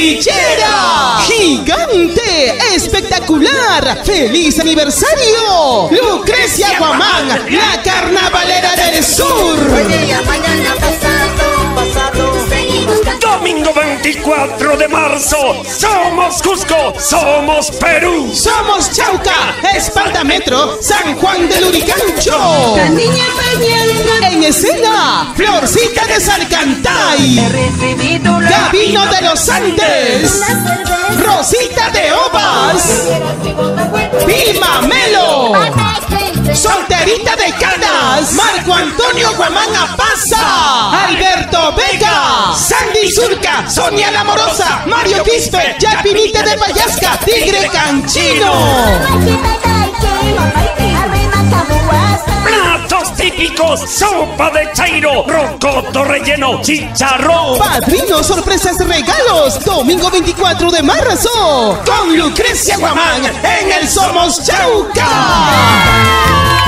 ¡Villera! ¡Gigante! ¡Espectacular! ¡Feliz aniversario! ¡Lucrecia Guamán, la carnavalera del sur! Hoy día, mañana, pasado, seguimos cantando. Domingo 24 de marzo, somos Cusco, somos Perú. ¡Somos Chauca! ¡Espaldametro, San Juan del Lurigancho! La niña Peña, En escena, Florcita de Salcantay, he recibido la Gabino de los Andes, Rosita de Ovas, Vilma Melo, Solterita de Canas, Marco Antonio Guamán Apaza, Alberto Vega, Sandy Surca, Sonia la Amorosa, Mario Quispe, Yapinita de Payasca, Tigre Canchino. Platos típicos, sopa de chairo, rocoto relleno, chicharrón. Padrinos, sorpresas, regalos, domingo 24 de marzo, con Lucrecia Guamán en el Somos Chauca.